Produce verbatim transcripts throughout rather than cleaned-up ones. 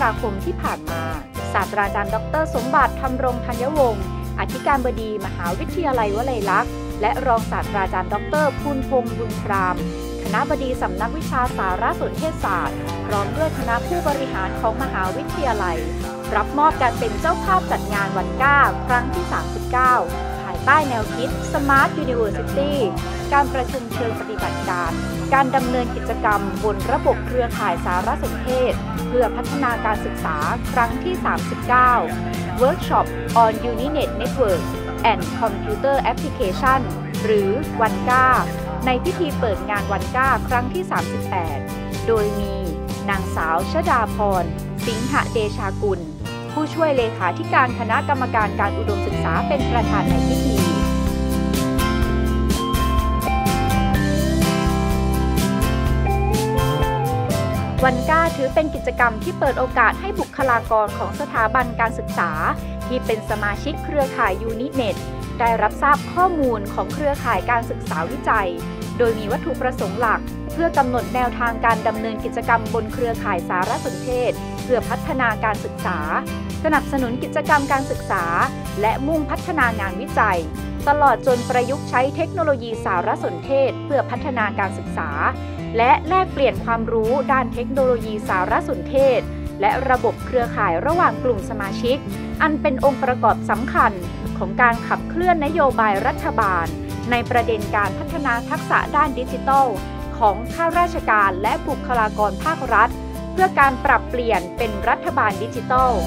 าคมที่ผ่านมาศาสตราจารย์ดรสมบัติธรรมรงธัญวงศ์อธิการบดีมหาวิทยาลัยวลัยลักษณ์และรองศาสตราจารย์ดรภูลพงษ์บุญพรามคณบดีสำนักวิชาสารสนเทศศาสตร์พร้อมด้วยคณะผู้บริหารของมหาวิทยาลัยรับมอบการเป็นเจ้าภาพจัดงานวันก้าครั้งที่ สามสิบเก้า ภายใต้แนวคิด Smart University การประชุมเชิงปฏิบัติการการดำเนินกิจกรรมบนระบบเครือข่ายสารสนเทศเพื่อพัฒนาการศึกษาครั้งที่ สามสิบเก้า Workshop on Uninet Network and Computer Application หรือวันก้าในพิธีเปิดงานวันก้าครั้งที่ สามสิบแปด โดยมีนางสาวชฎาพรสิงหเดชากุลผู้ช่วยเลขาธิการคณะกรรมการการอุดมศึกษาเป็นประธานในพิธีวันก้าถือเป็นกิจกรรมที่เปิดโอกาสให้บุคลากรของสถาบันการศึกษาที่เป็นสมาชิกเครือข่าย Uninet ได้รับทราบข้อมูลของเครือข่ายการศึกษาวิจัยโดยมีวัตถุประสงค์หลักเพื่อกำหนดแนวทางการดำเนินกิจกรรมบนเครือข่ายสารสนเทศเพื่อพัฒนาการศึกษาสนับสนุนกิจกรรมการศึกษาและมุ่งพัฒนางานวิจัยตลอดจนประยุกต์ใช้เทคโนโลยีสารสนเทศเพื่อพัฒนาการศึกษาและแลกเปลี่ยนความรู้ด้านเทคโนโลยีสารสนเทศและระบบเครือข่ายระหว่างกลุ่มสมาชิกอันเป็นองค์ประกอบสำคัญของการขับเคลื่อนนโยบายรัฐบาลในประเด็นการพัฒนาทักษะด้านดิจิทัลของข้าราชการและบุคลากรภาครัฐเพื่อการปรับเปลี่ยนเป็นรัฐบาลดิจิทัล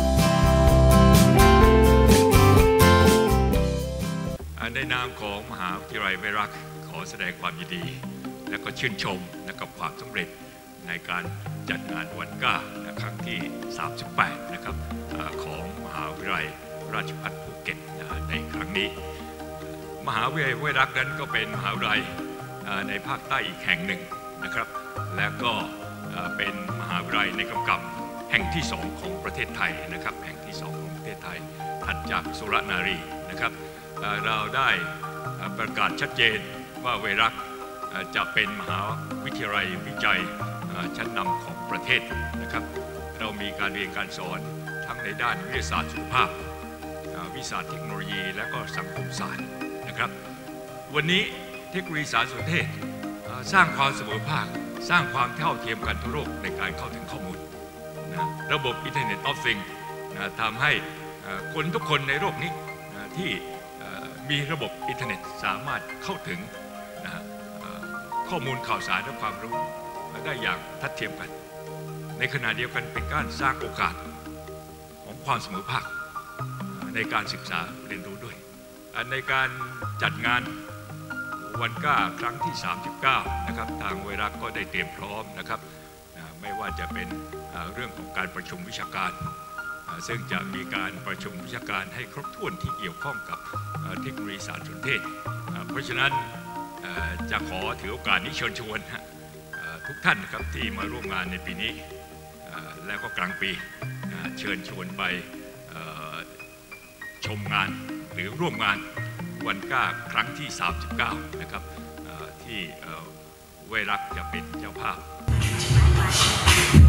ในนามของมหาวิทยาลัยวลัยลักษณ์ขอแสดงความยินดีและก็ชื่นชมและกับความสำเร็จในการจัดงานวันก้าครั้งที่ สามสิบแปด นะครับของมหาวิทยาลัยราชภัฏภูเก็ตในครั้งนี้มหาวิทยาลัยวลัยลักษณ์นั้นก็เป็นมหาวิทยาลัยในภาคใต้อีกแห่งหนึ่งนะครับและก็เป็นมหาวิทยาลัยในกำกับแห่งที่สองของประเทศไทยนะครับแห่งที่สองของประเทศไทยถัดจากสุรนารีนะครับเราได้ประกาศชัดเจนว่าวิทยาลัยลักษณ์จะเป็นมหาวิทยาลัยวิจัยชั้นนำของประเทศนะครับเรามีการเรียนการสอนทั้งในด้านวิทยาศาสตร์สุขภาพวิทยาศาสตร์เทคโนโลยีและก็สังคมศาสตร์นะครับวันนี้เทคโนโลยีสารสนเทศสร้างความเสมอภาคสร้างความเท่าเทียมกันทั่วโลกในการเข้าถึงข้อมูลนะระบบ Internet of Things นะทำให้คนทุกคนในโลกนี้นะที่มีระบบอินเทอร์เน็ตสามารถเข้าถึงนะข้อมูลข่าวสารและความรู้ได้อย่างทัดเทียมกันในขณะเดียวกันเป็นการสร้างโอกาสของความเสมอภาคในการศึกษาเรียนรู้ด้วยในการจัดงานวันก้าครั้งที่ สามสิบเก้า นะครับทางวิทยาลัยก็ได้เตรียมพร้อมนะครับไม่ว่าจะเป็นเรื่องของการประชุมวิชาการซึ่งจะมีการประชุมวิชาการให้ครบถ้วนที่เกี่ยวข้องกับเทคโนโลยีสารสนเทศเพราะฉะนั้นจะขอถือโอกาสนี้เชิญชวนทุกท่านนะครับที่มาร่วมงานในปีนี้แล้วก็กลางปีเชิญชวนไปชมงานหรือร่วมงานวันก้าครั้งที่ สามสิบเก้า นะครับที่วิทยาลัยลักษณ์จะเป็นเจ้าภาพ